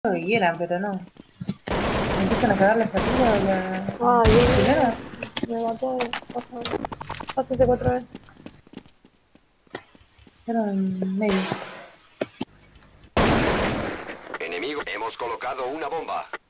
Lo que quieran, pero no. Empiezan a cagar las partidas la Ah, chilena. me mató. Pásate 4 veces. Pero en medio. Enemigo, hemos colocado una bomba.